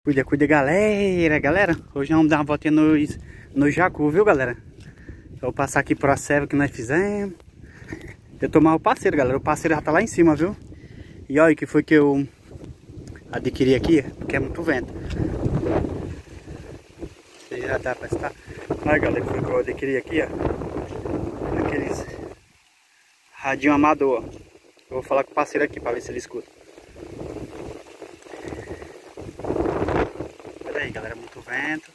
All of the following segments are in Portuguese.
Cuida, cuida, galera. Hoje nós vamos dar uma voltinha no jacu, viu, galera? Eu vou passar aqui por a serva que nós fizemos. Eu tô mais o parceiro, galera. O parceiro já tá lá em cima, viu? E olha que foi que eu adquiri aqui, porque é muito vento. Você já dá pra estar. Olha, galera, que foi que eu adquiri aqui, ó. Aqueles radinho amador, ó. Eu vou falar com o parceiro aqui pra ver se ele escuta. Olha aí, galera, muito vento.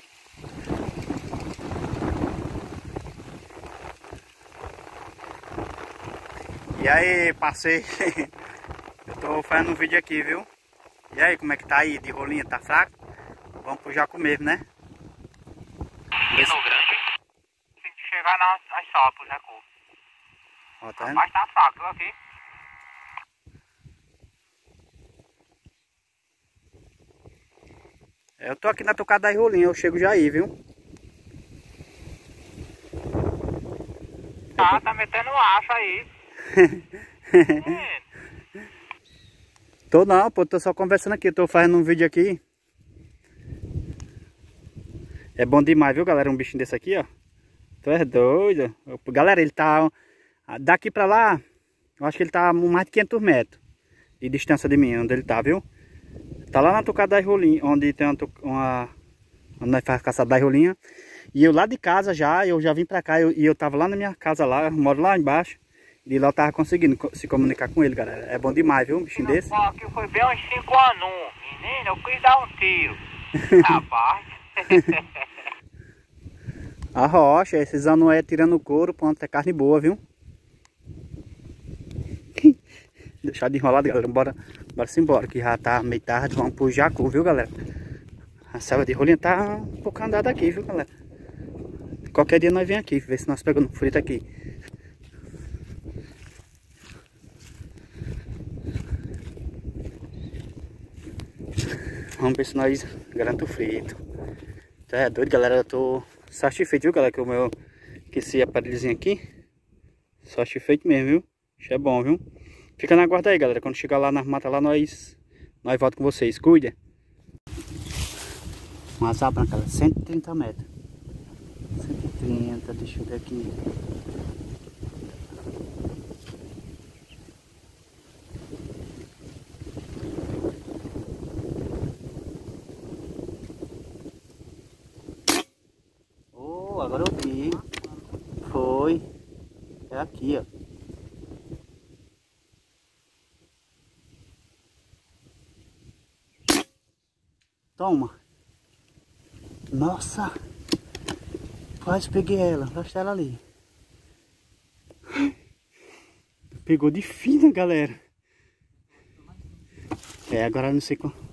E aí, parceiro? Eu tô fazendo um vídeo aqui, viu? E aí, como é que tá aí? De rolinha, tá fraco? Vamos pro jacu mesmo, né? Pino grande. Tem que chegar nas salas pro jacu. Ó, tá vendo? Mas tá fraco, viu, aqui? Eu tô aqui na tocada das rolinhas, eu chego já aí, viu? Tá metendo acha aí. Tô não, pô, tô só conversando aqui, tô fazendo um vídeo aqui. É bom demais, viu, galera, um bichinho desse aqui, ó. Tu é doido. Galera, ele tá daqui pra lá, eu acho que ele tá mais de 500 metros de distância de mim, onde ele tá, viu? Tá lá na tocada das rolinhas, onde tem onde nós faz caçada das rolinhas. E eu lá de casa já, eu já vim pra cá, e eu tava lá na minha casa lá, eu moro lá embaixo. E lá eu tava conseguindo se comunicar com ele, galera. É bom demais, viu, um bichinho desse. Aqui foi bem uns 5 anos. Menino, eu quis dar um tiro. Rapaz. A rocha, esses anos é tirando o couro, pronto, é carne boa, viu? Deixar de enrolar, galera, bora se embora, que já tá meio tarde, vamos pro jacu, viu, galera? A selva de rolinha tá um pouco andada aqui, viu, galera? Qualquer dia nós vem aqui, ver se nós pegamos frito aqui. Vamos ver se nós garantamos o frito. Então é doido, galera, eu tô satisfeito, viu, galera, que esse aparelhozinho aqui. Satisfeito mesmo, viu? Isso é bom, viu? Fica na guarda aí, galera. Quando chegar lá nas matas lá, nós voltamos com vocês. Cuida. Uma asa branca, 130 metros. 130, deixa eu ver aqui. Oh, agora eu vi. Foi. É aqui, ó. Toma. Nossa. Quase peguei ela. Deixa ela ali. Pegou de fina, galera. É, agora eu não sei qual.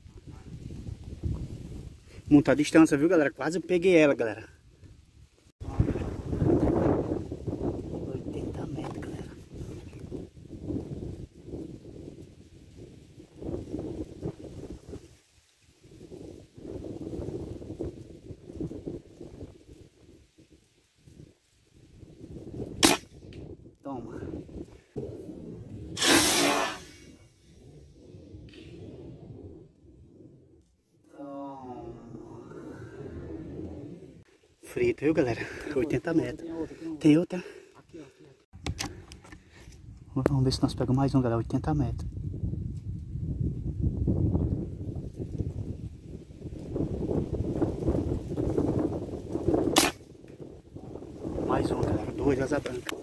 Muita distância, viu, galera? Quase eu peguei ela, galera. 80 metros, galera. Toma. Frito, viu, galera? 80 metros. Tem outra? Vamos ver se nós pegamos mais um, galera. 80 metros. Mais um, galera. 2 asa branca.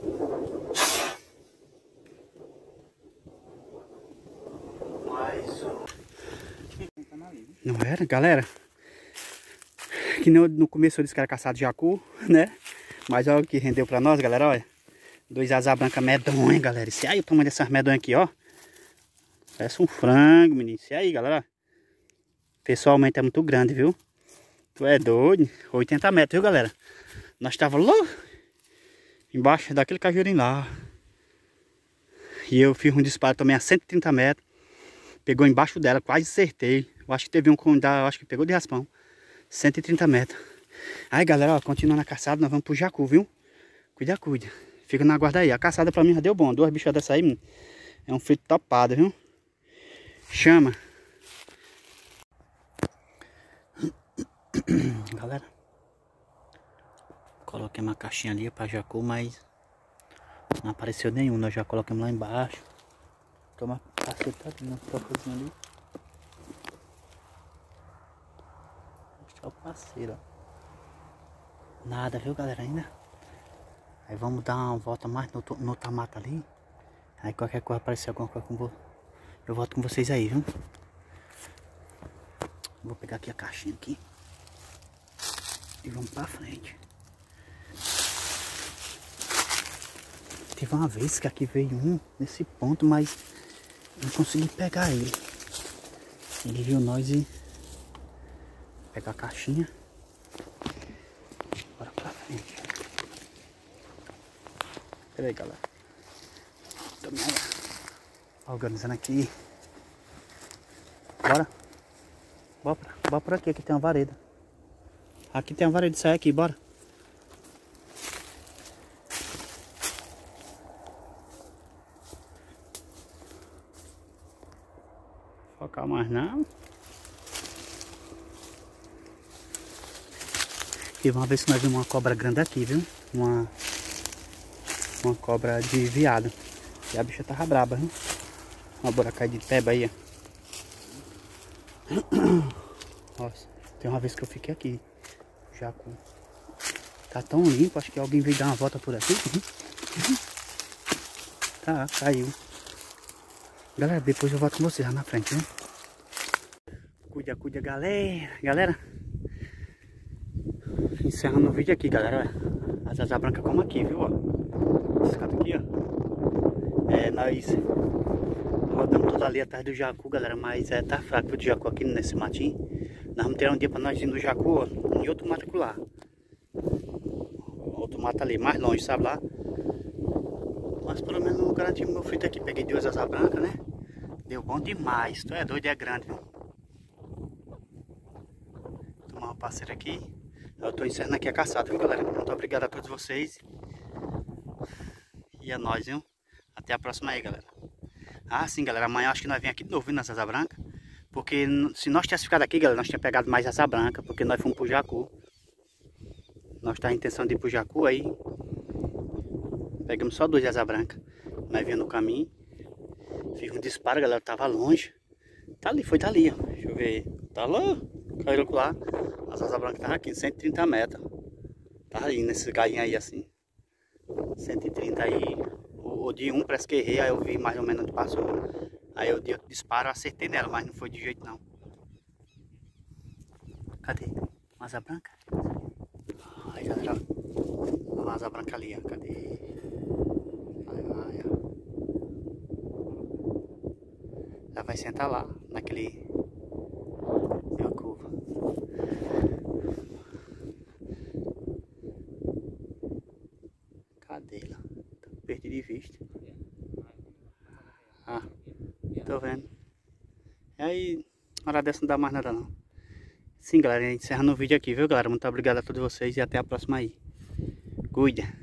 Mais um. Não era, galera? Que no começo eu disse que era caçado de jacu, né? Mas olha o que rendeu pra nós, galera, olha. 2 asa branca medonha, galera. Esse aí, o tamanho dessas medonhas aqui, ó. Parece um frango, menino. Esse aí, galera. Pessoalmente é muito grande, viu? Tu é doido. 80 metros, viu, galera? Nós tava lá embaixo daquele cajurim lá. E eu fiz um disparo também a 130 metros. Pegou embaixo dela, quase acertei. Eu acho que teve um com acho que pegou de raspão. 130 metros. Aí, galera, ó, continuando a caçada, nós vamos pro jacu, viu? Cuida, cuida. Fica na guarda aí. A caçada pra mim já deu bom. 2 bichas dessa aí, é um frito topado, viu? Chama. Galera, coloquei uma caixinha ali pra jacu, mas não apareceu nenhum. Nós já colocamos lá embaixo. Toma cacetadinha na tocazinha ali. Mostrar o parceiro, ó. Nada, viu, galera, ainda. Aí vamos dar uma volta mais no outra mata ali. Aí qualquer coisa aparecer alguma coisa com eu volto com vocês aí, viu? Vou pegar aqui a caixinha aqui. E vamos pra frente. Teve uma vez que aqui veio um nesse ponto, mas não consegui pegar ele. Ele viu nós e pegar a caixinha. Bora pra frente. Pera aí, galera. Organizando aqui. Bora. Bora por aqui, aqui tem uma vareda. Aqui tem uma vareda, sai aqui, bora. Focar mais não. Teve uma vez que nós vimos uma cobra grande aqui, viu? Uma cobra de veado. E a bicha tava braba, viu? Uma buraca de peba aí, ó. Nossa, tem uma vez que eu fiquei aqui. Jacu. Tá tão limpo, acho que alguém veio dar uma volta por aqui. Tá, caiu. Galera, depois eu volto com vocês lá na frente, né? Cuida, galera. Encerrando o vídeo aqui, galera. As asas brancas como aqui, viu? Ó. Esse canto aqui, ó. Nós rodamos toda ali atrás do jacu, galera. Mas tá fraco o jacu aqui nesse matinho. Nós vamos ter um dia pra nós ir no jacu, ó. Em outro mato lá. Outro mato ali, mais longe, sabe lá? Mas pelo menos eu garanti meu frito aqui. Peguei 2 asas brancas, né? Deu bom demais. Tu é doido, é grande, viu? Tomar uma parceira aqui. Eu tô encerrando aqui a caçada, viu, galera? Muito obrigado a todos vocês. E é nóis, viu? Até a próxima aí, galera. Ah, sim, galera. Amanhã acho que nós vem aqui de novo, viu, nas asas brancas. Porque se nós tivéssemos ficado aqui, galera, nós tínhamos pegado mais asa branca. Porque nós fomos pro jacu. Nós tá a intenção de ir pro jacu aí. Pegamos só 2 asas brancas. Nós viemos no caminho. Fiz um disparo, galera. Tava longe. Tá ali, foi dali, ó. Deixa eu ver. Tá lá. Caiu lá. As asas brancas estavam aqui, 130 metros. Tá aí, nesses galhinhos aí assim. 130 aí. O de um parece que errei, aí eu vi mais ou menos onde passou. Aí eu dei o disparo, acertei nela, mas não foi de jeito não. Cadê? Uma asa branca? Aí, galera. Uma asa branca ali, ó. Cadê? Vai, ó. Ela vai sentar lá, naquele... Tem uma curva. Cadê ela? Tá perdido de vista. Ah, tô vendo. E aí, hora dessa não dá mais nada não. Sim, galera, encerrando o vídeo aqui, viu, galera? Muito obrigado a todos vocês e até a próxima aí. Cuida.